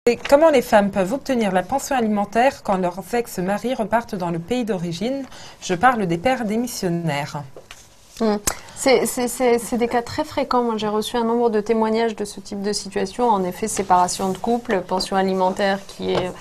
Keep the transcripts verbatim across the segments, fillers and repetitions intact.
Et comment les femmes peuvent obtenir la pension alimentaire quand leurs ex-maris repartent dans le pays d'origine? Je parle des pères démissionnaires. Mmh. C'est des cas très fréquents. Moi, j'ai reçu un nombre de témoignages de ce type de situation. En effet, séparation de couple, pension alimentaire qui est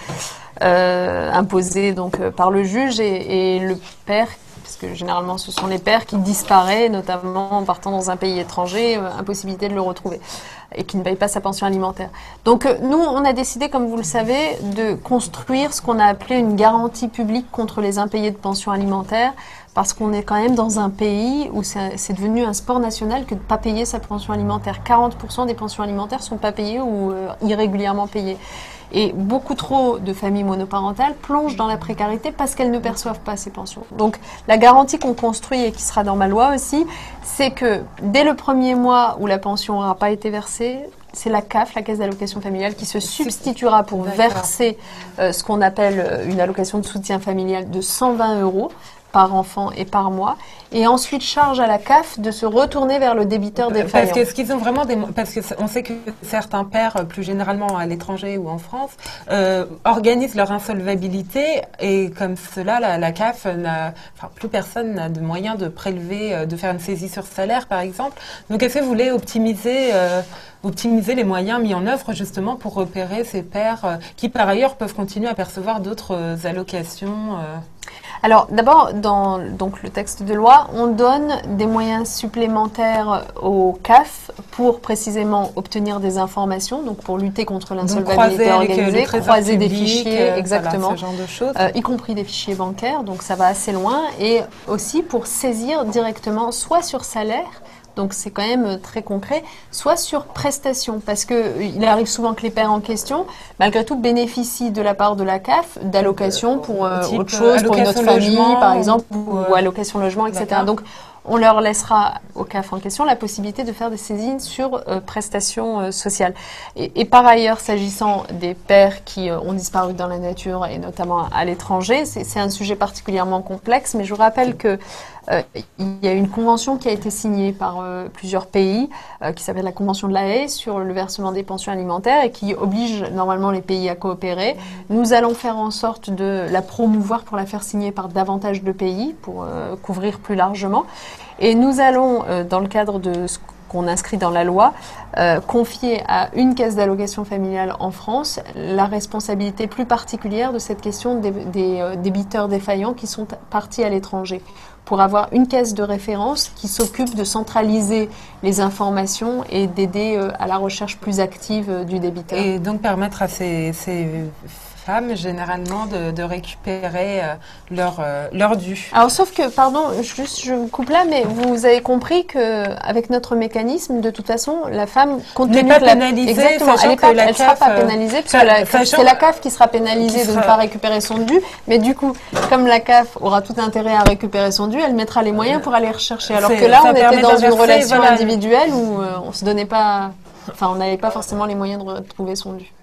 euh, imposée donc euh, par le juge et, et le père, parce que généralement ce sont les pères qui disparaissent, notamment en partant dans un pays étranger, euh, impossibilité de le retrouver et qui ne paye pas sa pension alimentaire. Donc euh, nous, on a décidé, comme vous le savez, de construire ce qu'on a appelé une garantie publique contre les impayés de pension alimentaire, parce qu'on est quand même dans un pays où c'est devenu un sport national que de ne pas payer sa pension alimentaire. quarante pour cent des pensions alimentaires ne sont pas payées ou euh, irrégulièrement payées. Et beaucoup trop de familles monoparentales plongent dans la précarité parce qu'elles ne perçoivent pas ces pensions. Donc la garantie qu'on construit et qui sera dans ma loi aussi, c'est que dès le premier mois où la pension n'aura pas été versée, c'est la C A F, la Caisse d'allocation familiale, qui se substituera pour verser euh, ce qu'on appelle une allocation de soutien familial de cent vingt euros par enfant et par mois, et ensuite charge à la C A F de se retourner vers le débiteur défaillant. Parce que ce qu'ils ont vraiment des, parce que on sait que certains pères, plus généralement à l'étranger ou en France, euh, organisent leur insolvabilité et comme cela, la, la C A F n'a, enfin plus personne n'a de moyens de prélever, de faire une saisie sur salaire, par exemple. Donc, est-ce que vous voulez optimiser, euh, optimiser les moyens mis en œuvre justement pour repérer ces pères euh, qui, par ailleurs, peuvent continuer à percevoir d'autres euh, allocations? euh Alors, d'abord, dans donc, le texte de loi, on donne des moyens supplémentaires au C A F pour précisément obtenir des informations, donc pour lutter contre l'insolvabilité organisée, croiser des fichiers, euh, exactement, voilà, ce genre de choses. Euh, y compris des fichiers bancaires, donc ça va assez loin, et aussi pour saisir directement soit sur salaire, donc c'est quand même très concret, soit sur prestation, parce que il arrive souvent que les pères en question, malgré tout, bénéficient de la part de la C A F d'allocations pour euh, autre chose, pour une autre famille, par exemple, ou, ou allocation logement, et cetera. Donc on leur laissera au C A F en question la possibilité de faire des saisines sur euh, prestations euh, sociales. Et, et par ailleurs, s'agissant des pères qui euh, ont disparu dans la nature et notamment à l'étranger, c'est un sujet particulièrement complexe, mais je vous rappelle que euh, il y a une convention qui a été signée par euh, plusieurs pays, euh, qui s'appelle la Convention de La Haye sur le versement des pensions alimentaires et qui oblige normalement les pays à coopérer. Nous allons faire en sorte de la promouvoir pour la faire signer par davantage de pays pour euh, couvrir plus largement. Et nous allons, euh, dans le cadre de ce qu'on inscrit dans la loi, euh, confier à une caisse d'allocation familiale en France la responsabilité plus particulière de cette question des, des euh, débiteurs défaillants qui sont partis à l'étranger, pour avoir une caisse de référence qui s'occupe de centraliser les informations et d'aider euh, à la recherche plus active euh, du débiteur. Et donc permettre à ces, ces femmes, généralement, de, de récupérer euh, leur, euh, leur dû. Alors, sauf que, pardon, juste, je vous coupe là, mais vous avez compris qu'avec notre mécanisme, de toute façon, la femme, compte tenu n'est pas que la, pénalisée, exactement, elle que ne sera pas pénalisée, parce que c'est la C A F qui sera pénalisée de ne pas récupérer son dû, mais du coup, comme la C A F aura tout intérêt à récupérer son dû, elle mettra les moyens pour aller rechercher. Alors que là, on était dans une relation individuelle où euh, on se donnait pas, enfin, on n'avait pas forcément les moyens de retrouver son dû.